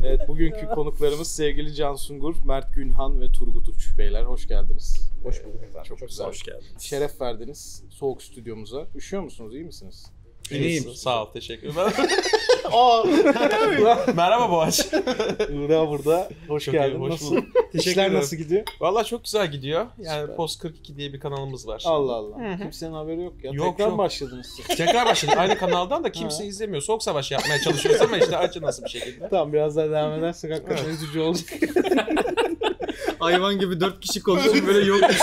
Evet, bugünkü konuklarımız sevgili Can Sungur, Mert Günhan ve Turgut Uç. Beyler hoş geldiniz. Hoş bulduk efendim. Çok güzel. Hoş geldiniz. Şeref verdiniz soğuk stüdyomuza. Üşüyor musunuz? İyi misiniz? İyiyim. Sağ ol. Teşekkür ederim. Aa, Merhaba Boğaç. Uğra burada. Hoş geldin. Hoş Nasıl? bulduk. Teşekkür İşler ederim. nasıl gidiyor? Valla çok güzel gidiyor. Yani Süper. Post 42 diye bir kanalımız var. Allah Allah. Kimsenin haberi yok ya. Yok, Tekrar yok. başladınız siz. Tekrar başladık. Aynı kanaldan da kimse izlemiyor. Soğuk savaş yapmaya çalışıyoruz ama işte acı nasıl bir şekilde. Tamam, biraz daha devam edersek hakikaten üzücü olacak. Hayvan gibi 4 kişi konuşuyor böyle yokmuş.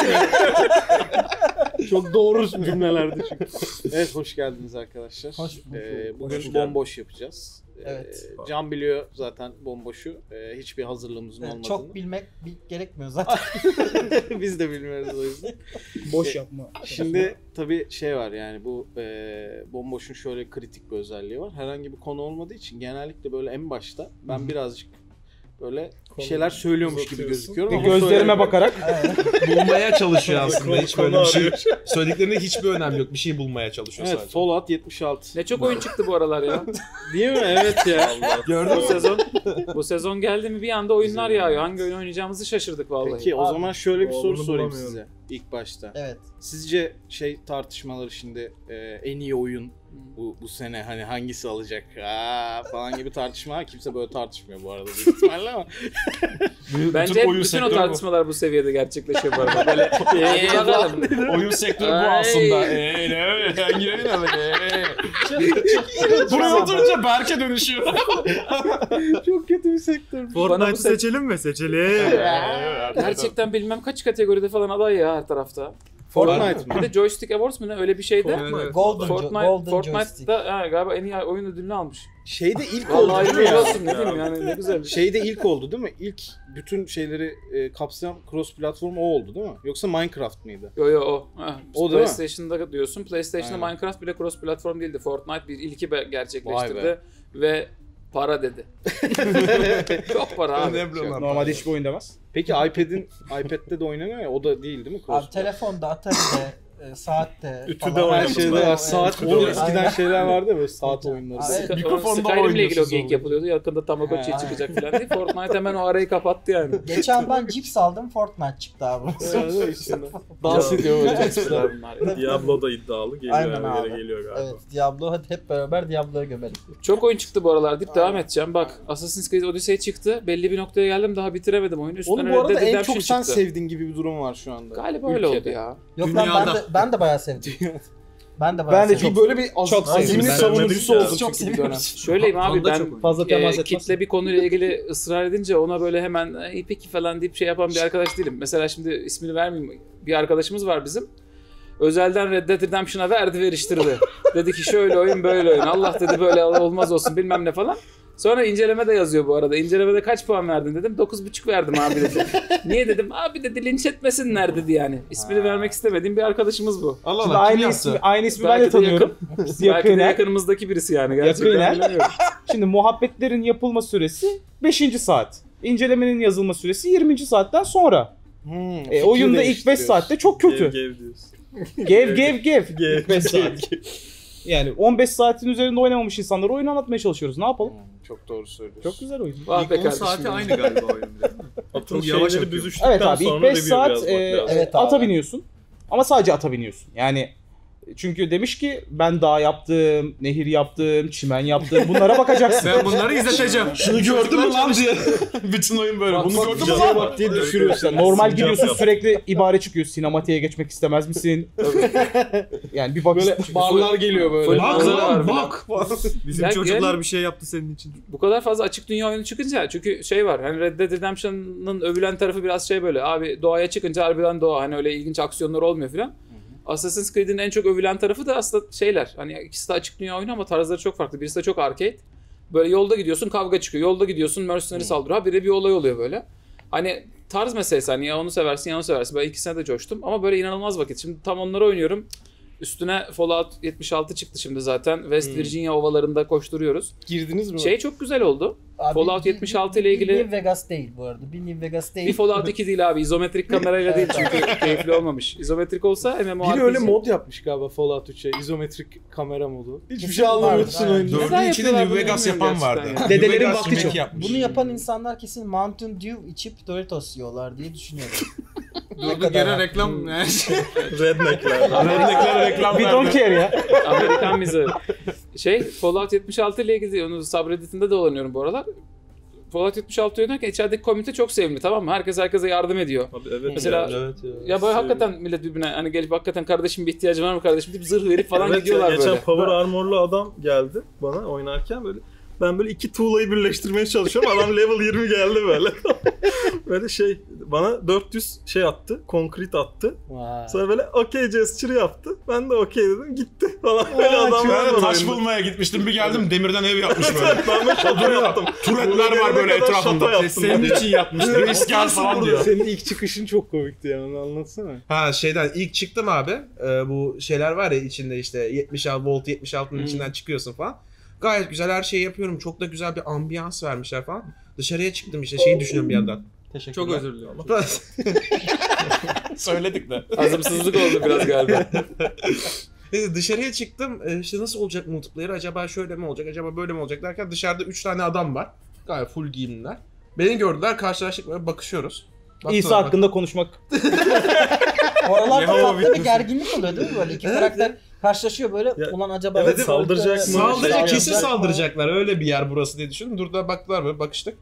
Çok doğru cümlelerdi çünkü. Evet, hoş geldiniz arkadaşlar. Hoş bulduk. Bugün Hoş bomboş yapacağız. Evet. Can biliyor zaten bomboşu. Hiçbir hazırlığımızın olmadığını. Çok bilmek gerekmiyor zaten. Biz de bilmiyoruz o yüzden. Boş yapma. Şimdi tabii şey var, yani bu bomboşun şöyle kritik bir özelliği var. Herhangi bir konu olmadığı için genellikle böyle en başta ben birazcık böyle bir şeyler söylüyormuş gibi gözüküyorum ama Gözlerime söylemiyorum. bakarak Bulmaya çalışıyor aslında. Hiç böyle bir şey. arıyor. Söylediklerinde hiçbir önemi yok. Bir şey bulmaya çalışıyor Evet, sadece. Fallout 76. Ne çok oyun çıktı bu aralar ya. Değil mi? Evet ya. Gördün bu mü? sezon geldi mi bir anda oyunlar yağıyor. Hangi oyun oynayacağımız şaşırdık vallahi. Peki o Abi, zaman şöyle bir soru oğlunu sorayım bulamıyorum. size ilk başta. Evet. Sizce tartışmaları şimdi en iyi oyun bu sene hani hangisi alacak falan gibi tartışma, kimse böyle tartışmıyor bu arada büyük ihtimalle ama Bence Bütün oyun bütün o sektörü bu. tartışmalar bu seviyede gerçekleşiyor bu arada. Böyle bakalım. Oyun sektörü bu Ay. aslında. Ne öyle? Girelim hemen. Buraya oturunca Berk'e dönüşüyor. çok kötü bir sektör. Fortnite'ı seçelim mi? Seçelim. Gerçekten bilmem kaç kategoride falan aday ya her tarafta. Fortnite Bir mi? de Joystick Awards mı ne öyle bir şeyde. Golden Joystick. Fortnite'da galiba en iyi oyun ödülünü almış. Şeyde ilk oldu Vallahi değil mi hayırlı ya? olsun ne diyeyim yani ne güzel. Şeyde ilk oldu değil mi? İlk bütün şeyleri kapsayan cross platform o oldu değil mi? Yoksa Minecraft mıydı? Yo o. Ha, O değil mi? PlayStation'da diyorsun. PlayStation'da Aynen. Minecraft bile cross platform değildi. Fortnite bir ilki gerçekleştirdi Vay be. ve para dedi. Çok para abi. Normalde hiçbir oyun demez. Peki iPad'de de oynanıyor ya, o da değil mi cross? Abi telefonda, Atari'de, saatte Ütüde falan. Her oynamış. şeyde var. Saat Aynen. o eskiden şeyler vardı ya böyle saat oyunları. Evet. Mikrofonda Skyrim'le ilgili o oynuyorsunuz geyik oğlum. yapılıyordu. Yakında Tamagotchi Ha. çıkacak falan diye. Fortnite hemen o arayı kapattı yani. Geçen ben cips aldım, Fortnite çıktı abi. Evet, içinde. Dans ediyor böyle. Espriler bunlar ya. Diablo da iddialı geliyor. Aynen Aynen abi. geliyor galiba. Evet, Diablo, hadi hep beraber Diablo'ya gömelim. Çok oyun çıktı bu aralar deyip devam edeceğim. Bak Assassin's Creed Odyssey çıktı. Belli bir noktaya geldim daha bitiremedim oyunu. Üstüne Onu bu arada Red Dead en Redemption çok sen çıktı. sevdiğin gibi bir durum var şu anda. Galiba öyle Ülkede. oldu ya. Yok lan Dünyada. ben de bayağı sevdim. Ben de bayağı Ben de sevdim. bir böyle bir Çok azimli sevdim. Ben savunucusu sevmedim oldum Çok çünkü bir dönem. Şöyleyim abi Onda ben çok fazla temas etmez. kitle bir konuyla ilgili ısrar edince ona böyle hemen peki falan deyip şey yapan bir arkadaş değilim. Mesela şimdi ismini vermeyeyim. Bir arkadaşımız var bizim. Özelden Red Dead Redemption'a verdi veriştirdi. Dedi ki şöyle oyun böyle oyun. Allah dedi böyle olmaz olsun bilmem ne falan. Sonra inceleme de yazıyor bu arada. İncelemede kaç puan verdin dedim. 9,5 verdim abi dedi. Niye dedim? Abi dedi linç etmesinler dedi yani. İsmini vermek istemediğim bir arkadaşımız bu. Allah Şimdi Allah. Kim aynı yaptı? ismi ben de Belki de tanıyorum. Belki de Yakinen. yakınımızdaki birisi yani. Gerçekten Yakinen. bilemiyorum. Şimdi muhabbetlerin yapılma süresi 5. saat. İncelemenin yazılma süresi 20. saatten sonra. Fikir Oyunda ilk 5 değiştiriyorsun. saatte çok kötü. Gev diyorsun. Gev. Gev. 5 saat. Yani 15 saatin üzerinde oynamamış insanlara oyun anlatmaya çalışıyoruz. Ne yapalım? Çok doğru söylüyorsun. Çok güzel oyun. Vah be İlk 10 kardeşim saati benim. aynı galiba oyun değil mi? Atın Çok yavaş şeyleri akıyor. Evet abi ilk 5 saat Evet abi. ata biniyorsun. Ama sadece ata biniyorsun. Yani çünkü demiş ki ben dağ yaptım, nehir yaptım, çimen yaptım. Bunlara bakacaksın. Ben bunları izleteceğim. Şunu gördün mü lan diye. Bütün oyun böyle. Bunu gördün mü lan? Bak diye düşürüyorsun. Normal gidiyorsun sürekli ibare çıkıyor. Sinematiğe geçmek istemez misin? Yani bir bak Böyle barlar geliyor böyle. Bak lan, bak. Bizim Yani- çocuklar bir şey yaptı senin için. Bu kadar fazla açık dünya oyunu çıkınca çünkü şey var hani Red Dead Redemption'ın övülen tarafı biraz şey böyle abi doğaya çıkınca harbiden doğa hani öyle ilginç aksiyonlar olmuyor filan. Assassin's Creed'in en çok övülen tarafı da aslında şeyler hani ikisi de açık dünya oyunu ama tarzları çok farklı. Birisi de çok arcade. Böyle yolda gidiyorsun kavga çıkıyor. Yolda gidiyorsun mercenary saldırıyor. Habire bir olay oluyor böyle. Hani tarz meselesi hani ya onu seversin ya onu seversin. Ben ikisine de coştum ama böyle inanılmaz vakit. Şimdi tam onları oynuyorum. Üstüne Fallout 76 çıktı şimdi zaten. West Virginia ovalarında koşturuyoruz. Girdiniz mi? Şey çok güzel oldu. Abi, Fallout 76 ile ilgili New Vegas değil bu arada. Bir New Vegas değil. bir Fallout 2 değil abi. İzometrik kamerayla değil çünkü keyifli olmamış. İzometrik olsa MMORPG. Biri öyle mod yapmış galiba Fallout 3'e. İzometrik kamera modu. Hiçbir Kesin şey anlamıyorsun vardır, oyunda. Neden Dördüncü içinde yapıyorlar New bunu Vegas bilmiyorum yapan vardı. gerçekten ya. Dedelerin New Vegas vakti remake çok. yapmış. Bunu yapan insanlar kesin Mountain Dew içip Doritos yiyorlar diye düşünüyorum. Durduk yere reklam yani. Redneck'ler. Redneck'lere reklam We don't care ya. Amerikan bizi. Fallout 76 ile ilgili onu subreddit'inde dolanıyorum bu aralar. Fallout 76 oynarken içerideki komünite çok sevimli, tamam mı? Herkes herkese yardım ediyor. Abi evet. Mesela ya böyle hakikaten millet birbirine hani gelip hakikaten kardeşim bir ihtiyacın var mı kardeşim deyip zırh verip falan gidiyorlar geçen böyle. Power Armor'lu adam geldi bana oynarken böyle. Ben böyle iki tuğlayı birleştirmeye çalışıyorum. Adam level 20 geldi böyle. Böyle bana 400 attı. Konkrit attı. Vay. Sonra böyle okey gesture yaptı. Ben de okey dedim. Gitti falan. Böyle adamlar Ben de var taş oyunda. bulmaya gitmiştim. Bir geldim demirden ev yapmış böyle. Ben de şata yaptım. Turetler var böyle Şata etrafında. yaptım. Senin için yapmış. Reis gel falan diyor. Senin ilk çıkışın çok komikti ya, onu anlatsana. Ha ilk çıktım abi. Bu şeyler var ya içinde işte 76 volt 76'nın içinden çıkıyorsun falan. Gayet güzel her şeyi yapıyorum. Çok da güzel bir ambiyans vermişler falan. Dışarıya çıktım işte düşünüyorum bir yandan. Teşekkürler. Çok özür dilerim. Söyledik de. Azımsızlık oldu biraz galiba. Neyse dışarıya çıktım. İşte nasıl olacak multiplayer? Acaba şöyle mi olacak? Acaba böyle mi olacak derken dışarıda 3 tane adam var. Gayet full giyimliler. Beni gördüler. Karşılaştık böyle bakışıyoruz. İsa hakkında konuşmak. Oralarda Yehova tatlı bir bitmiş. gerginlik oluyor değil mi böyle? İki karakter karşılaşıyor böyle. Ya, Ulan acaba evet, öldü, saldıracak mı? Saldıracak, kesin Saldıracak mı? saldıracaklar. Öyle bir yer burası diye düşündüm. Durdular baktılar böyle bakıştık.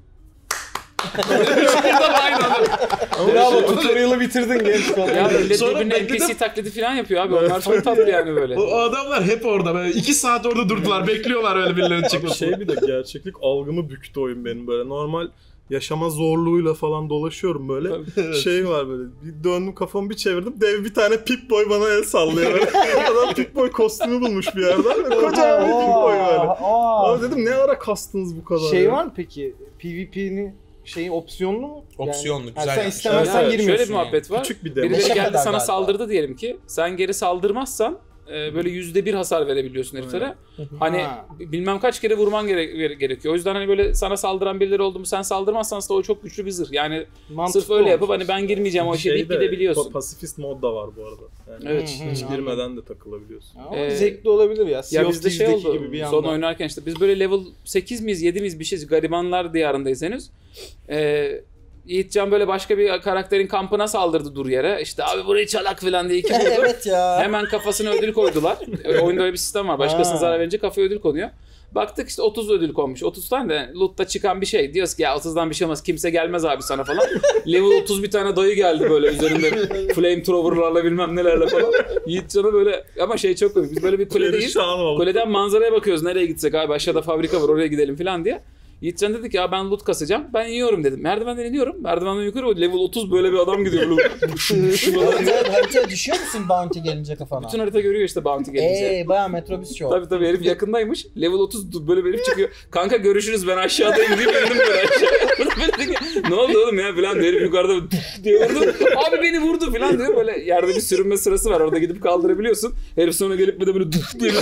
Bravo, tutorial'ı bitirdin genç falan. Ya millet Sonra birbirine bekledim. NPC taklidi falan yapıyor abi. Onlar çok tatlı yani böyle. O adamlar hep orada böyle 2 saat orada durdular. Bekliyorlar öyle birilerinin Abi çıkmasını. bir de gerçeklik algımı büktü oyun benim böyle. Normal yaşama zorluğuyla falan dolaşıyorum böyle. Var böyle. Bir döndüm kafamı bir çevirdim. Dev bir tane Pip-Boy bana el sallıyor böyle. Adam Pip-Boy kostümü bulmuş bir yerden. Kocaman bir Pip-Boy böyle. Abi dedim ne ara kastınız bu kadar ya? Var mı peki? PvP'nin opsiyonlu mu? Opsiyonlu, Yani, güzel sen yapmışlar. istemezsen Ya, girmiyorsun. şöyle bir muhabbet var. Küçük bir demo. Birileri Beşe geldi kadar sana galiba. saldırdı diyelim ki. Sen geri saldırmazsan böyle %1 hasar verebiliyorsun heriflere. Hani Ha. bilmem kaç kere vurman gerekiyor. O yüzden hani böyle sana saldıran birileri oldu mu sen saldırmazsan aslında o çok güçlü bir zırh. Yani Mantıklı sırf öyle yapıp olmuş. hani ben girmeyeceğim o işe deyip gidebiliyorsun. Pasifist mod da var bu arada. Yani Evet. Hiç girmeden de takılabiliyorsun. Ama zevkli olabilir ya. Sea Ya of bizde Thieves'deki oldu gibi bir son yandan. oynarken işte biz böyle level 8 miyiz 7 miyiz bir şey garibanlar diyarındayız henüz. Yiğitcan böyle başka bir karakterin kampına saldırdı dur yere. İşte abi burayı çalak falan diye iki vurdu. Evet ya. Hemen kafasına ödül koydular. Oyunda öyle bir sistem var. Başkasına Ha. zarar verince kafaya ödül konuyor. Baktık işte 30 ödül konmuş. 30 tane de loot'ta çıkan bir şey. Diyoruz ki ya 30'dan bir şey olmaz. Kimse gelmez abi sana falan. Level 30 bir tane dayı geldi böyle üzerinde flamethrower'larla bilmem nelerle falan. Yiğitcan'a böyle ama çok komik. Biz böyle bir kuledeyiz. Perişan oldum. Kuleden manzaraya bakıyoruz. Nereye gitsek abi aşağıda fabrika var oraya gidelim falan diye. Yiğitcan dedi ki ya ben loot kasacağım. Ben iniyorum dedim. Merdivenden iniyorum. Merdivenden yukarı o level 30 böyle bir adam gidiyor. Haritaya düşüyor musun bounty gelince kafana? Bütün harita görüyor işte bounty gelince. Bayağı metrobüs show. Tabii herif yakındaymış. Level 30 böyle bir herif çıkıyor. Kanka görüşürüz ben aşağıdayım deyip indim böyle aşağıya. Ne oldu oğlum ya falan diyor. Herif yukarıda diye vurdu. Abi beni vurdu falan diyor. Böyle yerde bir sürünme sırası var. Orada gidip kaldırabiliyorsun. Herif sonra gelip bir de böyle diye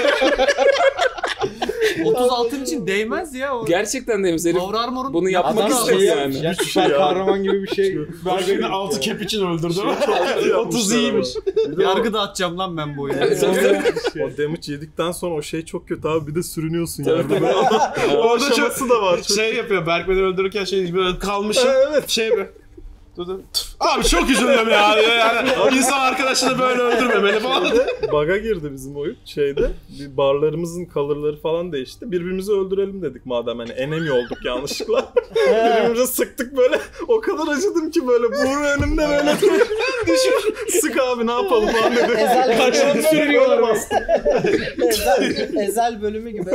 36'ın için değmez ya. O gerçekten demiş herif. Power Armor'un Bunu yapmak Adam istedi şey yani. ya, süper kahraman gibi bir şey. Beni 6 cap için öldürdü. 30 iyiymiş. yargı dağıtacağım lan ben bu oyunu. O damage yedikten sonra o çok kötü abi. Bir de sürünüyorsun Tabii, yerde. tabii. O aşaması da var. Yapıyor. Berk beni öldürürken böyle kalmışım. Evet. Böyle. Abi çok üzüldüm ya. Yani insan arkadaşını böyle öldürmemeli falan. Bug'a girdi bizim oyun bir barlarımızın color'ları falan değişti. Birbirimizi öldürelim dedik madem hani enemy olduk yanlışlıkla. Birbirimize sıktık böyle. O kadar acıdım ki böyle buğru önümde böyle düşür. Sık abi ne yapalım falan dedi. Ezel Sürüyorlar bastı. Ezel bölümü gibi.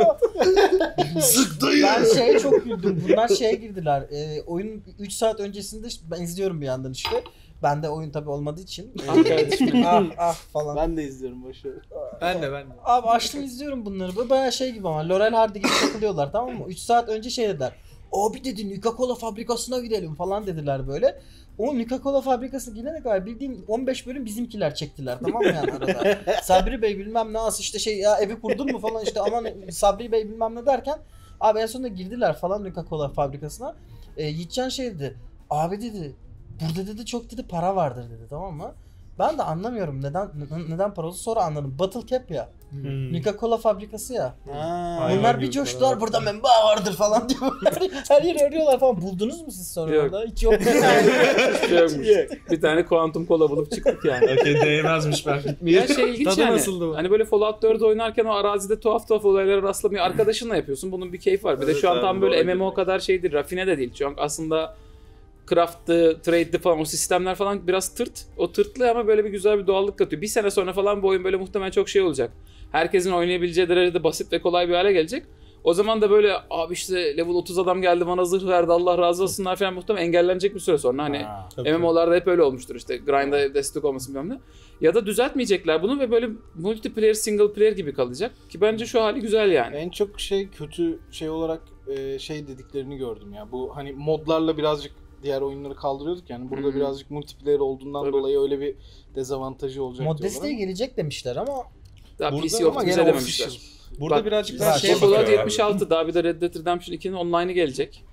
Sıktı Ben çok güldüm. Bunlar girdiler. Oyunun 3 saat öncesinde ben izliyorum bir yandan işte. Bende oyun tabii olmadığı için. Falan. Ben de izliyorum boşver. Ben de. Abi açtım izliyorum bunları. Böyle bayağı gibi ama Laurel Hardy gibi takılıyorlar tamam mı? 3 saat önce dediler. Abi dedi Nuka-Cola fabrikasına gidelim falan dediler böyle. O Nuka-Cola fabrikasına gidene kadar bildiğin 15 bölüm bizimkiler çektiler, tamam mı yani arada. Sabri Bey bilmem ne işte ya evi kurdun mu falan işte aman Sabri Bey bilmem ne derken abi en sonunda girdiler falan Nuka-Cola fabrikasına. Yiğitcan şey dedi. Abi dedi burada dedi çok dedi para vardır dedi, tamam mı? Ben de anlamıyorum neden para oldu, sonra anladım. Bottle cap ya. Nuka-Cola fabrikası ya. Bunlar bir coştular burada menba vardır falan diyor. Her yeri arıyorlar falan. Buldunuz mu siz sonra Yok. orada? Hiç yok. Hiçbir şey yokmuş. Bir tane kuantum kola bulup çıktık yani. Okey, değmezmiş ben. Ya şey ilginç Tadı yani. nasıldı bu? Hani böyle Fallout 4 oynarken o arazide tuhaf olaylara rastlamıyor. Arkadaşınla yapıyorsun. Bunun bir keyfi var. Bir de Evet şu an abi, tam böyle doğru MMO gibi. kadar şey değil. Rafine de değil. Şu an aslında craft'lı, trade'li falan o sistemler falan biraz tırt. O tırtlı ama böyle bir güzel bir doğallık katıyor. Bir sene sonra falan bu oyun böyle muhtemelen çok şey olacak. Herkesin oynayabileceği derecede basit ve kolay bir hale gelecek. O zaman da böyle abi işte level 30 adam geldi bana zırh verdi Allah razı olsunlar falan muhtemelen engellenecek bir süre sonra. Hani MMO'larda hep öyle olmuştur işte grind'a destek olmasın bilmem ne. Ya da düzeltmeyecekler bunu ve böyle multiplayer single player gibi kalacak. Ki bence şu hali güzel yani. En çok kötü şey olarak şey dediklerini gördüm ya. Bu hani modlarla birazcık diğer oyunları kaldırıyorduk yani. Burada birazcık multiplayer olduğundan dolayı öyle bir dezavantajı olacak Mod diyorlar. desteği gelecek demişler ama Daha Burada PC ama optimize gene edememişler. official. Burada Bak, birazcık daha daha şey şey Fallout bakıyor 76 daha bir de Red Dead Redemption 2'nin online'ı gelecek.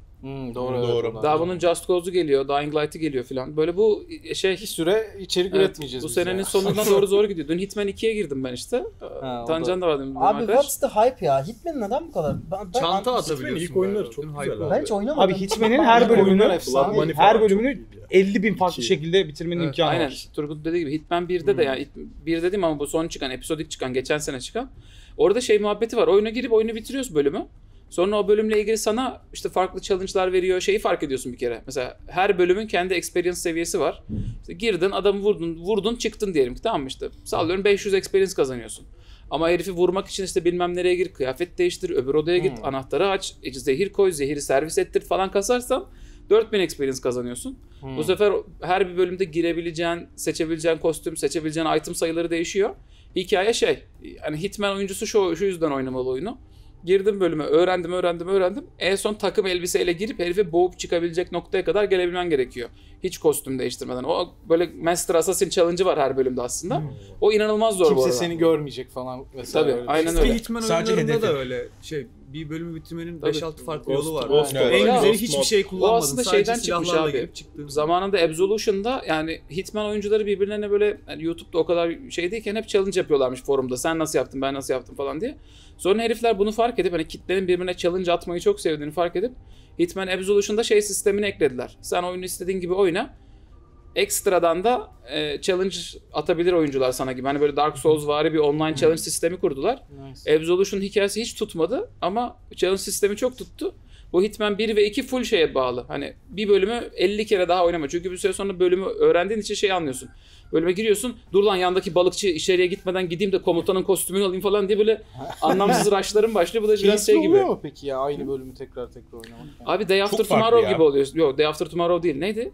Doğru. Daha bunun Just Cause'u geliyor, Dying Light'ı geliyor filan. Böyle bu şey bir süre içerik evet, üretmeyeceğiz bu biz senenin ya. sonuna doğru zor gidiyor. Dün Hitman 2'ye girdim ben işte. o Tancan da vardı benim abi arkadaş. what's the hype ya? Hitman neden bu kadar? Ben Çanta ben atabiliyorsun. ilk oyunları galiba. çok Dün güzel hype abi. Ben hiç oynamadım. Abi Hitman'in her oyunlar bölümünü efsane. Blood Money her falan bölümünü çok iyi ya. 50.000 farklı İki. şekilde bitirmenin imkanı Aynen. var. Turgut dediği gibi Hitman 1'de de yani 1 dedim ama bu son çıkan, episodik çıkan, geçen sene çıkan. Orada şey muhabbeti var. Oyuna girip oyunu bitiriyorsun bölümü. Sonra o bölümle ilgili sana işte farklı challenge'lar veriyor. Şeyi fark ediyorsun bir kere. Mesela her bölümün kendi experience seviyesi var. İşte girdin, adamı vurdun çıktın diyelim ki, tamam mı işte. Sallıyorum 500 experience kazanıyorsun. Ama herifi vurmak için işte bilmem nereye gir, kıyafet değiştir, öbür odaya git, anahtarı aç, zehir koy, zehiri servis ettir falan kasarsan 4000 experience kazanıyorsun. Bu sefer her bir bölümde girebileceğin, seçebileceğin kostüm, seçebileceğin item sayıları değişiyor. Hikaye şey, hani Hitman oyuncusu şu yüzden oynamalı oyunu. Girdim bölüme, öğrendim. En son takım elbiseyle girip herifi boğup çıkabilecek noktaya kadar gelebilmen gerekiyor. Hiç kostüm değiştirmeden. O böyle Master Assassin Challenge'ı var her bölümde aslında. O inanılmaz zor bu Kimse arada. seni görmeyecek falan vesaire. Tabii, öyle bir aynen şey. öyle. Hitman Sadece oyunlarında hedefi. da öyle bir bölümü bitirmenin Tabii. 5-6 farklı Ghost- yolu var. Ghost Yani. mod. En Ya, güzeli Ghost hiçbir mod. şey kullanmadın. aslında Sadece şeyden çıkmış silahlarla abi. girip çıktın. Zamanında Absolution'da yani Hitman oyuncuları birbirlerine böyle yani YouTube'da o kadar şey değilken hep challenge yapıyorlarmış forumda. Sen nasıl yaptın, ben nasıl yaptım falan diye. Sonra herifler bunu fark edip hani kitlenin birbirine challenge atmayı çok sevdiğini fark edip Hitman Absolution'da şey sistemini eklediler. Sen oyunu istediğin gibi oyna. Ekstradan da challenge atabilir oyuncular sana gibi. Hani böyle Dark Souls-vari bir online challenge sistemi kurdular. Nice. Absolution hikayesi hiç tutmadı ama challenge sistemi çok tuttu. Bu Hitman 1 ve 2 full şeye bağlı. Hani bir bölümü 50 kere daha oynama. Çünkü bir süre sonra bölümü öğrendiğin için şey anlıyorsun. Bölüme giriyorsun. Dur lan yandaki balıkçı içeriye gitmeden gideyim de komutanın kostümünü alayım falan diye böyle anlamsız rush'ların başlıyor. Bu da biraz Keyifli şey gibi. oluyor mu peki ya aynı bölümü tekrar oynamak? Yani? Abi Day After Çok farklı Tomorrow ya. gibi oluyor. Yok Day After Tomorrow değil. Neydi?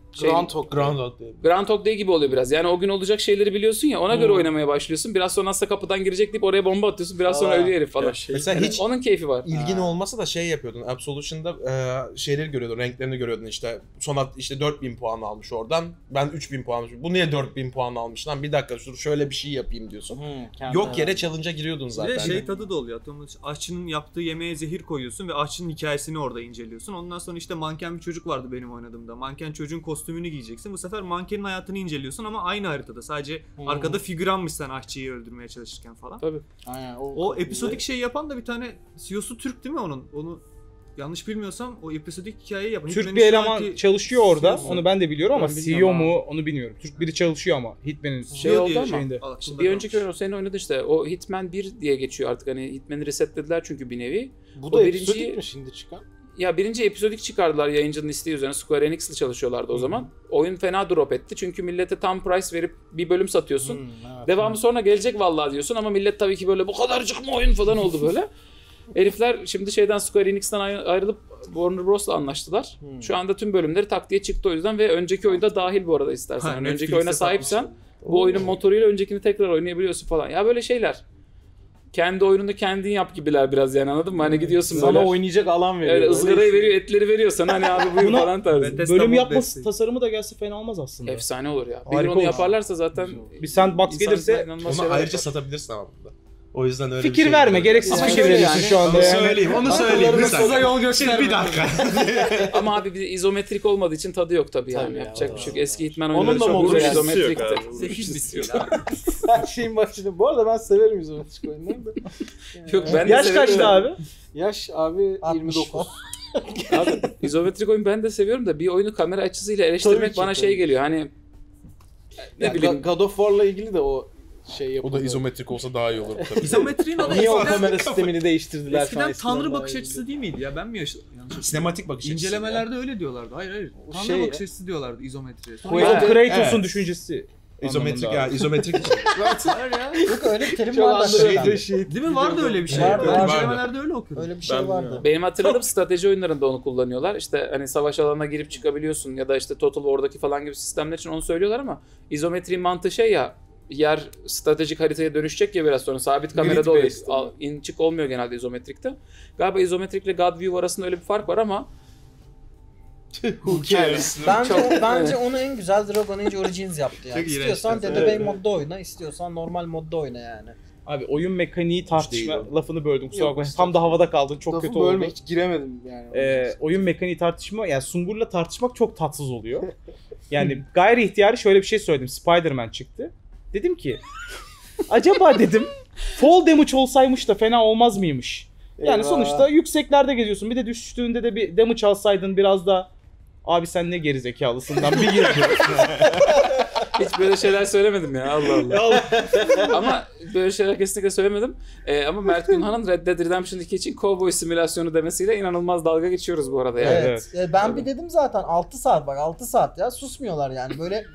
Groundhog Day gibi oluyor biraz. Yani o gün olacak şeyleri biliyorsun ya, ona göre oynamaya başlıyorsun. Biraz sonra aslında kapıdan girecek deyip oraya bomba atıyorsun. Biraz sonra ölüyor herif falan. Ya şey, Mesela Yani hiç onun keyfi var. ilgin olmasa da şey yapıyordun. Absolution'da şeyleri görüyordun, renklerini görüyordun işte. Sonat işte 4000 puan almış oradan. Ben 3000 puan almışım. Bu niye 4000 puan almış lan? Bir dakika dur şöyle bir şey yapayım diyorsun. Yok yere challenge'a giriyordun Bir zaten. de şey tadı da oluyor. Atıyorum, aşçının yaptığı yemeğe zehir koyuyorsun ve aşçının hikayesini orada inceliyorsun. Ondan sonra işte manken bir çocuk vardı benim oynadığımda. Manken çocuğun kostümünü giyeceksin. Bu sefer mankenin hayatını inceliyorsun ama aynı haritada. Sadece arkada figüranmış sen aşçıyı öldürmeye çalışırken falan. Tabii. Aynen, O episodik şey yapan da bir tane CEO'su Türk değil mi onun? Onu yanlış bilmiyorsam o episodik hikayeyi yapan. Türk Hitman'in bir şu eleman anki çalışıyor orada. CEO'su. Onu ben de biliyorum ama Ben CEO bilmiyorum mu onu bilmiyorum. Türk biri çalışıyor ama Hitman'in Şey oldu diye ama şeyinde. aklımda bir önceki kalmış. oyun o senin oynadın işte. O Hitman 1 diye geçiyor artık. Hani Hitman'i resetlediler çünkü bir nevi. Bu O da birinciyi- episodik mi şimdi çıkan? Ya birinci episodik çıkardılar yayıncının isteği üzerine. Square Enix'le çalışıyorlardı o zaman. Oyun fena drop etti. Çünkü millete tam price verip bir bölüm satıyorsun. Evet. Devamı sonra gelecek vallahi diyorsun ama millet tabii ki böyle bu kadarcık mı oyun falan oldu böyle. Herifler şimdi şeyden Square Enix'ten ayrılıp Warner Bros'la anlaştılar. Şu anda tüm bölümleri tak diye çıktı o yüzden ve önceki oyunda dahil bu arada istersen. Ha, Yani Netflix'e önceki oyuna sahipsen bu oyunun motoruyla öncekini tekrar oynayabiliyorsun falan. Ya böyle şeyler. kendi oyununu kendin yap gibiler biraz yani, anladın mı? Hani gidiyorsun Sana böyle. oynayacak alan veriyor. Evet, Böyle ızgarayı işte. veriyor, etleri veriyor sana, hani abi buyur Buna- falan tarzı. Bethesda Bölüm mod yapması desteği. tasarımı da gelse fena olmaz aslında. Efsane olur ya. Bir gün Harika onu olur. yaparlarsa zaten Bir sandbox insan gelirse inanılmaz Onu şeyler ayrıca yapar. satabilirsin ama burada. O yüzden öyle bir fikir şey verme. yapıyorum. Gereksiz Yani fikir şöyle veriyorsun yani. şu anda Onu yani. söyleyeyim, onu söyleyeyim. Akıllarına Lütfen. size yol Şimdi gösterme. bir dakika. Ama abi bir de izometrik olmadığı için tadı yok tabii yani. Tabii ya, Yapacak o bir da şey yok. var. Eski Hitman Onun oyunları da çok modu güzel yani. izometrikti. Yok Zehir bitiyor. Şeyin başında. Bu arada ben severim izometrik oyunları da. Yok, ben de Yaş severim kaçtı de. abi? Yaş abi 60 29. Abi izometrik oyun ben de seviyorum da bir oyunu kamera açısıyla Tabii eleştirmek ki, bana tabii şey ki. geliyor hani ne Yani bileyim. God of War'la ilgili de o şey O yapıldı. da izometrik olsa daha iyi olur tabii. İzometriğin adı Niye o eskiden, kamera sistemini değiştirdiler eskiden falan, tanrı daha bakış iyi. açısı değil miydi ya? Ben mi yanlış hatırlıyorum? Sinematik bakış açısı. İncelemelerde öyle diyorlardı. Hayır. Tanrı Şey bakış ya. açısı diyorlardı izometriye. O Evet. Kratos'un Evet. düşüncesi. İzometrik anlamında ya, abi. izometrik için. Hayır ya. Yok öyle bir terim Çok vardı. andırıyor. hakikaten. Değil mi? Vardı öyle bir şey. Vardı, Ben vardı. incelemelerde öyle okudum. Öyle bir şey Ben vardı. bilmiyorum. Benim hatırladığım strateji oyunlarında onu kullanıyorlar. İşte hani savaş alanına girip çıkabiliyorsun ya da işte Total War'daki falan gibi sistemler için onu söylüyorlar ama izometriğin mantığı şey ya, yer stratejik haritaya dönüşecek ya biraz sonra, sabit kamerada oluyor. based değil mi? İn çık olmuyor genelde izometrikte. Galiba izometrikle God View arasında öyle bir fark var ama Who cares? Bence onu en güzel Dragon Age Origins yaptı yani. Çok iğrenç İstiyorsan mesela. Dede Bey modda oyna, istiyorsan normal modda oyna yani. Abi oyun mekaniği tartışma Değil lafını böldüm kusura Yok, bakma. Tam da havada kaldın, çok Lafı kötü bölme, oldu. hiç giremedim yani. Oyun mekaniği tartışma, yani Sungur'la tartışmak çok tatsız oluyor. Yani gayri ihtiyari şöyle bir şey söyledim. Spider-Man çıktı. Dedim ki acaba dedim fall damage olsaymış da fena olmaz mıymış? Yani Eyvah. sonuçta yükseklerde geziyorsun. Bir de düştüğünde de bir damage alsaydın biraz da abi sen ne gerizekalısından bir girdi. hiç böyle şeyler söylemedim ya, Allah Allah. Ama böyle şeyler kesinlikle söylemedim. Ama Mert Günhan'ın Red Dead Redemption 2 için Cowboy simülasyonu demesiyle inanılmaz dalga geçiyoruz bu arada yani. Evet. Ben bir dedim zaten 6 saat bak 6 saat ya susmuyorlar yani böyle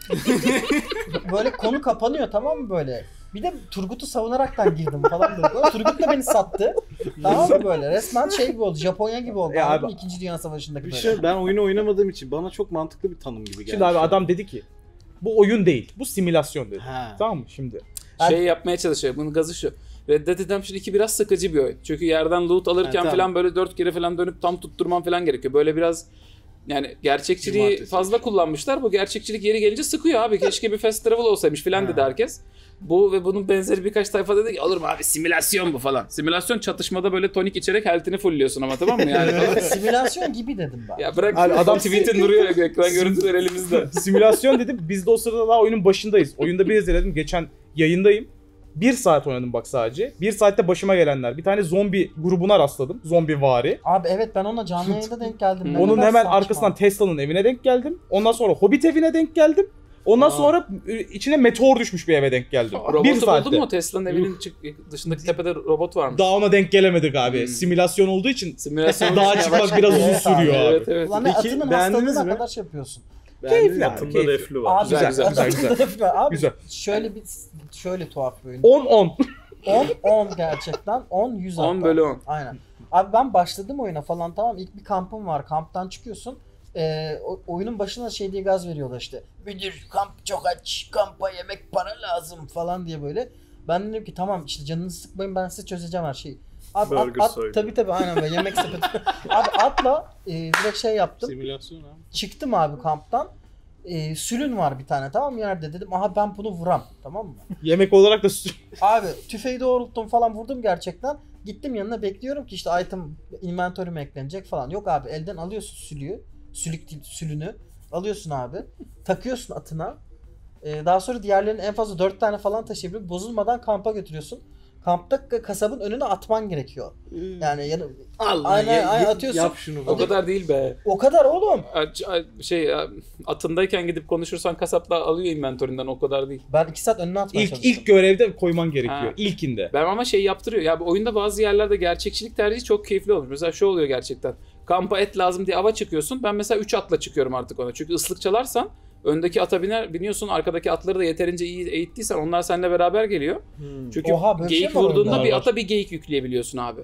böyle konu kapanıyor tamam mı böyle. Bir de Turgut'u savunaraktan girdim falan dedik. O Turgut da beni sattı. Tamam mı böyle? Resmen şey gibi oldu. Japonya gibi oldu. Ya Anladın abi- mı? İkinci Dünya Savaşı'ndaki Bir böyle. şey, ben oyunu oynamadığım için bana çok mantıklı bir tanım gibi geldi. Şimdi abi adam dedi ki bu oyun değil, bu simülasyon dedi. Ha. Tamam mı şimdi? Şey yapmaya çalışıyor. Bunun gazı şu. Red Dead Redemption 2 biraz sıkıcı bir oyun. Çünkü yerden loot alırken Ha, tamam. falan böyle 4 kere falan dönüp tam tutturman falan gerekiyor. Böyle biraz yani gerçekçiliği Cumartesi. fazla kullanmışlar. Bu gerçekçilik yeri gelince sıkıyor abi. Keşke bir fast travel olsaymış falan dedi herkes. Bu ve bunun benzeri birkaç tayfa dedi ki olur mu abi simülasyon bu falan. Simülasyon çatışmada böyle tonik içerek health'ini fullliyorsun ama tamam mı yani falan. Simülasyon gibi dedim ben. Ya bırak Abi adam tweet'in duruyor ekran görüntüler elimizde. Simülasyon dedim. Biz de o sırada daha oyunun başındayız. Oyunda bir izledim. Geçen yayındayım. 1 saat oynadım bak sadece. 1 saatte başıma gelenler. Bir tane zombi grubuna rastladım. Zombi vari. Abi evet ben ona canlı yayında denk geldim. Ne Onun kadar hemen saçma. arkasından Tesla'nın evine denk geldim. Ondan sonra Hobbit evine denk geldim. Ondan sonra içine meteor düşmüş bir eve denk geldim. Bir Robotu saatte. buldun mu? Tesla'nın evinin dışındaki tepede robot varmış. Daha ona denk gelemedik abi. Hmm. Simülasyon olduğu için Simülasyon dağa yavaş çıkmak gidiyor. biraz uzun Evet abi. sürüyor abi. Evet evet. Ulan ne Peki, atının beğendiniz hastalığına mi? kadar şey yapıyorsun. Keyifli abi. Altında Keyifli. reflü var. Abi Güzel, güzel. Abi Güzel. şöyle tuhaf bir oyun. 10-10. 10 gerçekten 10 100 10 hatta. bölü 10. Aynen. Abi ben başladım oyuna falan tamam ilk bir kampım var. Kamptan çıkıyorsun. Oyunun başına şey diye gaz veriyorlar işte. Müdür kamp çok aç. Kampa yemek para lazım falan diye böyle. Ben dedim ki tamam işte canınızı sıkmayın ben size çözeceğim her şeyi. Abi Burger at soydu. tabii aynen böyle yemek sepeti. Abi atla direkt şey yaptım. Simülasyon abi. Çıktım abi kamptan. Sülün var bir tane tamam mı yerde dedim. Aha ben bunu vuram tamam mı? Yemek olarak da Abi tüfeği doğrulttum falan vurdum gerçekten. Gittim yanına bekliyorum ki işte item inventory'me eklenecek falan. Yok abi elden alıyorsun sülünü alıyorsun abi. Takıyorsun atına. Daha sonra diğerlerinin en fazla 4 tane falan taşıyabiliyor. Bozulmadan kampa götürüyorsun. Kampta kasabın önüne atman gerekiyor. Yani Allah Aynen, atıyorsun. Yap şunu. O kadar değil be. o kadar oğlum. Atındayken gidip konuşursan kasapla alıyor inventory'nden, o kadar değil. Ben 2 saat önüne atmaya çalıştım. ilk görevde koyman gerekiyor. Ha. İlkinde. Ben ama şey yaptırıyor. Ya bu oyunda bazı yerlerde gerçekçilik tercihi çok keyifli olmuş. Mesela şu oluyor gerçekten. Kampa et lazım diye ava çıkıyorsun. Ben mesela 3 atla çıkıyorum artık ona. Çünkü ıslık çalarsan öndeki ata biniyorsun. Arkadaki atları da yeterince iyi eğittiysen onlar seninle beraber geliyor. Çünkü Oha, böyle bir şey geyik mi var vurduğunda oyunda? bir Var. ata bir geyik yükleyebiliyorsun abi.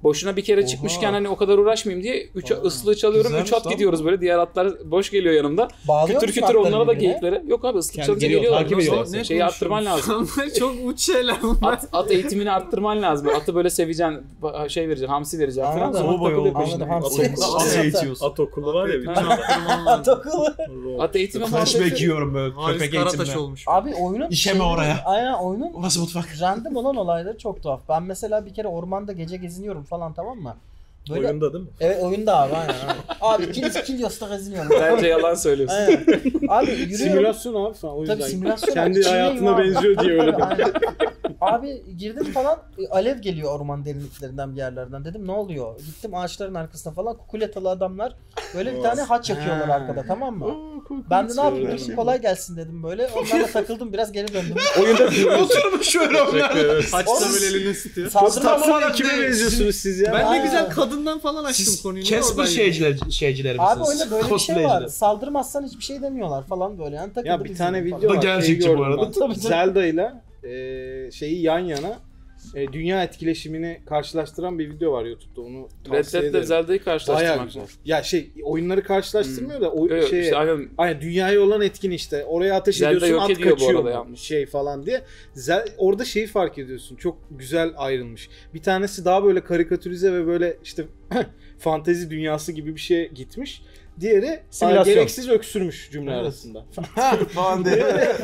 Boşuna bir kere çıkmışken hani o kadar uğraşmayayım diye 3 ıslığı çalıyorum. 3 Güzelmiş at lan. gidiyoruz böyle. Diğer atlar boş geliyor yanımda. Bağlıyor Kütür musun kütür atları onlara da birbirine? geyiklere. Yok abi ıslık Yani çalınca geliyor, geliyorlar. takip ediyorlar. Yoksa şeyi arttırman lazım. Onlar çok uç şeyler bunlar. At eğitimini arttırman lazım. Atı böyle seveceksin, şey vereceksin, hamsi vereceksin falan. Anladım. Sonra takılıyor Anladım, peşine. hamsi. At, at okulu var ya bir tane. At okulu. At eğitimi Flashback muhabbeti. yiyorum böyle Halis köpek Karataş eğitimine. olmuş. Abi oyunun İşeme oraya. Aynen oyunun Orası mutfak. random olan olayları çok tuhaf. Ben mesela bir kere ormanda gece geziniyorum falan, tamam mı? Böyle Oyunda değil mi? evet, oyunda abi aynen. Abi ikinci yasta geziniyorum. Bence yalan söylüyorsun. Aynen. Abi yürüyorum. Simülasyon abi falan o yüzden. Tabii simülasyon. Kendi İçindeyim hayatına abi. benziyor diye öyle. Aynen. Abi girdim falan, alev geliyor orman derinliklerinden bir yerlerden. Dedim ne oluyor? Gittim ağaçların arkasına falan, kukuletalı adamlar böyle bir tane haç yakıyorlar Ha. arkada, tamam mı? Ben de ne yapayım dedim, kolay gelsin dedim böyle. Onlarla takıldım biraz, geri döndüm. Oyunda Oturmuş şöyle onlar. Haçta böyle elini ısıtıyor. Saldırma kime benziyorsunuz siz ya? Ben ne Aynen. güzel kadından falan açtım Siz konuyu. Casper şeycileri misiniz? Abi oyunda böyle bir şey var. Cosplayciler. Saldırmazsan hiçbir şey demiyorlar falan böyle. Yani takıldı Ya bir tane bizim video Bu da var. gerçekçi şey bu gördüm arada. ben. Tabii canım. Zelda ile şeyi yan yana dünya etkileşimini karşılaştıran bir video var YouTube'da. Onu Red tavsiye Dead'le ederim. Zelda'yı Bayağı karşılaştırmak güzel. zor. Ya oyunları karşılaştırmıyor da o Evet, şeye işte aynen. aynen dünyaya olan etkin işte. Oraya ateş Zelda ediyorsun, yok at ediyor bu kaçıyor arada mu? yalnız. Şey falan diye. Orada şeyi fark ediyorsun. Çok güzel ayrılmış. Bir tanesi daha böyle karikatürize ve böyle işte fantezi dünyası gibi bir şeye gitmiş. Diğeri Simülasyon. gereksiz öksürmüş cümle arasında. Falan diye.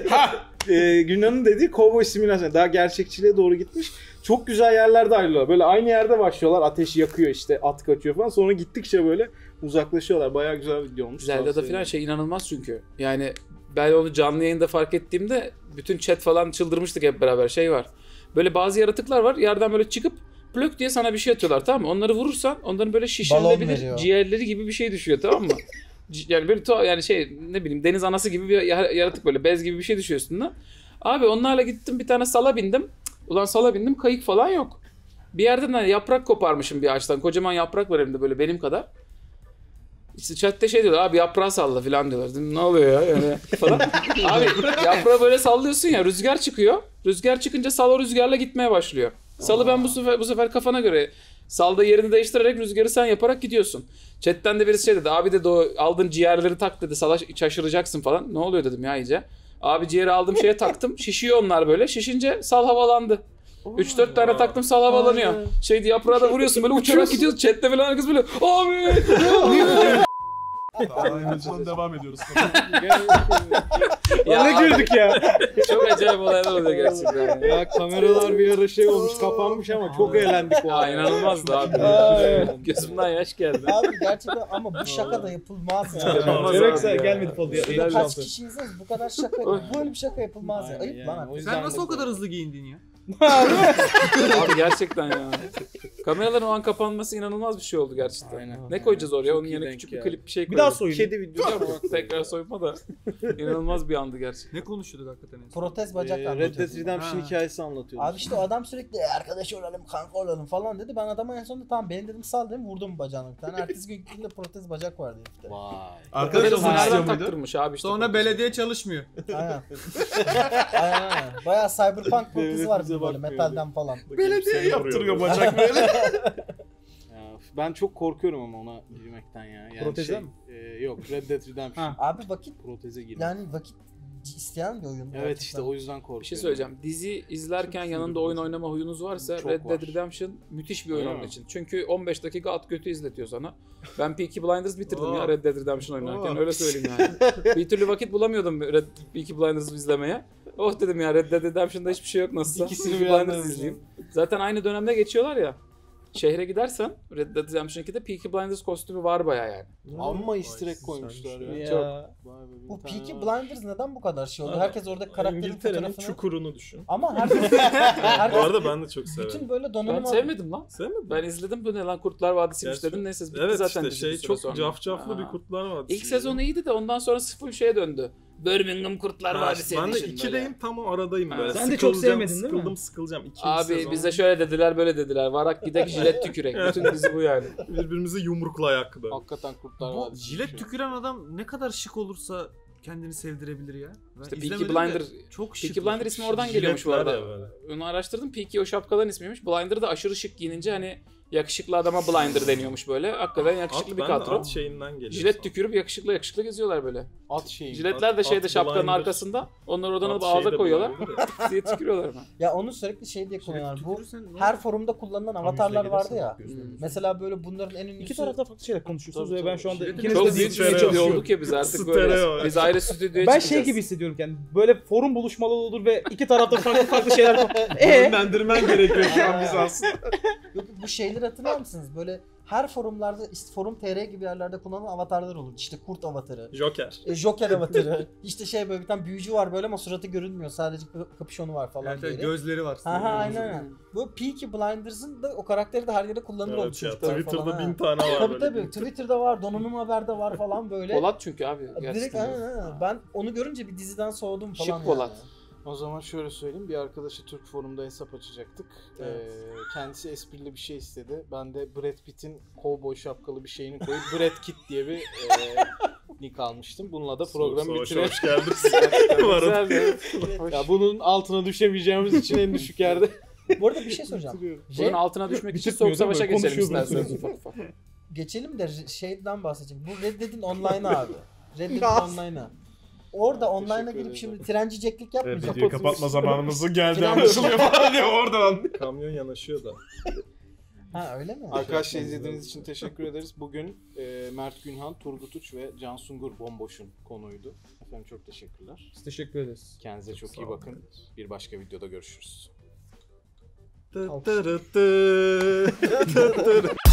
Günan'ın dediği kovboy simülasyonu. Daha gerçekçiliğe doğru gitmiş. Çok güzel yerlerde ayrılıyorlar. Böyle aynı yerde başlıyorlar. Ateş yakıyor işte, at kaçıyor falan. Sonra gittikçe böyle uzaklaşıyorlar. Bayağı güzel video olmuş. Zelda'da Tavsiye falan ederim. şey inanılmaz çünkü. Yani ben onu canlı yayında fark ettiğimde bütün chat falan çıldırmıştık hep beraber. Şey var. Böyle bazı yaratıklar var. Yerden böyle çıkıp plök diye sana bir şey atıyorlar, tamam mı? Onları vurursan onların böyle Balon şişirilebilir veriyor. ciğerleri gibi bir şey düşüyor, tamam mı? Yani böyle yani şey, ne bileyim, deniz anası gibi bir yaratık, böyle bez gibi bir şey düşüyor üstünden. Abi onlarla gittim, bir tane sala bindim. Ulan sala bindim, kayık falan yok. Bir yerden de yaprak koparmışım bir ağaçtan. Kocaman yaprak var elimde böyle benim kadar. İşte chatte şey diyorlar, abi yaprağı salla falan diyorlar. Dedim, ne oluyor ya yani falan. Abi yaprağı böyle sallıyorsun ya, rüzgar çıkıyor. Rüzgar çıkınca sal o rüzgarla gitmeye başlıyor. Salı ben bu sefer kafana göre salda yerini değiştirerek rüzgarı sen yaparak gidiyorsun. Chatten de birisi şey dedi, abi dedi o aldığın ciğerleri tak dedi, sala şaşıracaksın falan. Ne oluyor dedim ya iyice. Abi ciğeri aldığım şeye taktım, şişiyor onlar böyle. Şişince sal havalandı. 3-4 tane taktım, sal havalanıyor. Şeydi, yaprağı da vuruyorsun böyle uçarak gidiyorsun. Chatte falan herkes böyle abi. Devam ediyoruz. Ya Ne abi, güldük ya. çok acayip olaylar oluyor gerçekten. Ya kameralar bir ara şey olmuş, kapanmış ama çok eğlendik o Ya an. inanılmazdı abi. Ay. Gözümden yaş geldi. Abi gerçekten ama bu şaka da yapılmaz ya. Yapılmaz Gerekse abi ya. gelmedi falan diye. Güzel Kaç kişiyiz bu kadar şaka, böyle bir şaka yapılmaz ya. Aynen Ayıp yani, lan. o yüzden Sen nasıl de- o kadar hızlı giyindin ya? Abi gerçekten ya. Kameraların o an kapanması inanılmaz bir şey oldu gerçekten. Aynen. Ne koyacağız oraya? Çok Onun iyi yerine denk küçük bir geldi. klip bir şey Bir koyalım. daha soyun. Kedi videosu Yok, tekrar soyma da. İnanılmaz bir andı gerçekten. Ne konuşuyorduk hakikaten en son? Protez bacak Red anlatıyorsun. Dead Redemption Ha. hikayesi anlatıyordu. Abi işte o adam sürekli arkadaş olalım, kanka olalım falan dedi. Ben adama en sonunda tamam benim dedim sal dedim, vurdum bacağına bir tane. Ertesi gün gittiğimde protez bacak vardı işte. Vay. Arkadaş Arkadaşlar olmak istiyor nereden muydu? taktırmış abi işte. Sonra belediye çalışmıyor. Aynen. Aynen. Bayağı cyberpunk protezi Devlet var bize böyle bakmıyor metalden falan. Belediye yaptırıyor bacak böyle. Ya, ben çok korkuyorum ama ona girmekten ya. Yani Proteze mi? Yok, Red Dead Redemption. Ha. Abi vakit Proteze girmek. yani vakit isteyen bir oyun. Evet gerçekten. işte o yüzden korkuyorum. Bir şey söyleyeceğim. Dizi izlerken yanında oyun oynama huyunuz varsa Çok Red Dead var. Redemption müthiş bir oyun Öyle onun mi? için. Çünkü 15 dakika at götü izletiyor sana. Ben Peaky Blinders bitirdim ya Oh. Red Dead Redemption oynarken. Oh. Öyle söyleyeyim yani. Bir türlü vakit bulamıyordum Peaky Blinders'ı izlemeye. Oh dedim ya, Red Dead Redemption'da hiçbir şey yok nasılsa. İkisini Peaky bir anda Blinders izleyeyim. Zaten aynı dönemde geçiyorlar ya. Şehre gidersen Red Dead Redemption 2'de Peaky Blinders kostümü var baya yani. Amma easter egg koymuşlar ya. Çok. Vay be, bir Bu tane Peaky var. Blinders neden bu kadar şey oldu? Herkes orada karakterin İngiltere'nin fotoğrafını... çukurunu düşün. Ama herkes, Bu herkes arada ben de çok severim. bütün böyle Ben donanım sevmedim lan. Sevmedin Ben izledim, bu ne lan Kurtlar Vadisi'ymiş Gerçi- dedim, neyse bitti Evet zaten işte dizi şey bir süre çok sonra. cafcaflı bir Ha. kurtlar vardı. İlk sezonu iyiydi de ondan sonra full şeye döndü. Birmingham Kurtlar Vadisi Ben de Edition böyle. 2'deyim, tam o aradayım Ha. böyle. Sen de çok Sıkılacağım, sevmedin değil mi? Sıkılacağım. İkinci Abi sezon. bize şöyle dediler böyle dediler. Varak gidek jilet tükürek. Bütün dizi bu yani. Birbirimizi yumruklayak da. Hakikaten Kurtlar Bu Vadisi. jilet tüküren adam ne kadar şık olursa kendini sevdirebilir ya. İşte Peaky İzlemedim de Blinder, çok şık. Peaky Blinder ismi oradan geliyormuş bu Jiletler arada. ya böyle. Onu araştırdım. Peaky o şapkaların ismiymiş. Blinder da aşırı şık giyinince hani yakışıklı adama Blinder deniyormuş böyle. Hakikaten yakışıklı bir Ben de kadro. at şeyinden geliyor. Jilet sana. tükürüp yakışıklı geziyorlar böyle. At şeyi. Jiletler de şeyde at şapkanın Blinder. arkasında. Onları oradan At alıp şey ağza de koyuyorlar. bulabilir. diye tükürüyorlar hemen. Ya onu sürekli şey diye kullanıyorlar. Bu Tükürürsen ne her olur? forumda kullanılan Tam avatarlar yüzüne vardı gelirse ya. gözüne Mesela böyle bunların en ünlüsü... İki tarafta farklı şeyler konuşuyorsunuz Tabii, ve ben tabii. şu anda Jiletin ikiniz Çok de büyük zincirleme stüdyo çalışıyorum. olduk ya biz artık Stereo. böyle. Biz ayrı stüdyoya Ben çıkacağız. şey gibi hissediyorum yani böyle forum buluşmaları olur ve iki tarafta farklı şeyler Yönlendirmen gerekiyor şu an biz aslında. Yok, bu şeyleri hatırlar mısınız? Böyle her forumlarda, işte forum TR gibi yerlerde kullanılan avatarlar olur. İşte kurt avatarı, Joker. Joker avatarı, işte şey böyle bir tane büyücü var böyle ama suratı görünmüyor. Sadece kapüşonu var falan Evet, evet, böyle. gözleri var. Aha aynen. Bu Peaky Blinders'ın da o karakteri de her yere kullanır oldu Evet ya, çocuklar Twitter'da falan. 1000 ha. tane var Tabii böyle. tabii. Twitter'da var, Donanım Haber'de var falan böyle. Polat çünkü abi. Direkt Gerçekten. aynen. Ben onu görünce bir diziden soğudum falan. Şık yani. Polat. O zaman şöyle söyleyeyim. Bir arkadaşa Türk forumda hesap açacaktık. Kendisi esprili bir şey istedi. Ben de Brad Pitt'in kovboy şapkalı bir şeyini koyup Brad Kit diye bir nick almıştım. Bununla da programı Soğuk bitirelim. hoş geldiniz. Umarım. Güzeldi. Ya bunun altına düşemeyeceğimiz için en düşük yerde. Bu arada bir şey soracağım. Bunun altına düşmek için Bitirtmiyor soğuk değil mi? savaşa geçelim Konuşuyor isterseniz ufak ufak. Geçelim de şeyden bahsedeceğim. Bu Red Dead'in online'ı abi. Red Dead'in online'ı. Orada online'a Teşekkür girip ederim. şimdi trenciceklik yapmayacak. Videoyu kapatma zamanımızı geldi Falan. anlaşılıyor falan diyor oradan. Kamyon yanaşıyor da. Ha öyle mi? Arkadaşlar izlediğiniz için teşekkür ederiz. Bugün Mert Günhan, Turgut Uç ve Can Sungur Bomboş'un konuydu. Efendim çok teşekkürler. Biz teşekkür ederiz. Kendinize çok Sağ iyi olun. bakın. Bir başka videoda görüşürüz. Tı tırı tı. Tı tırı.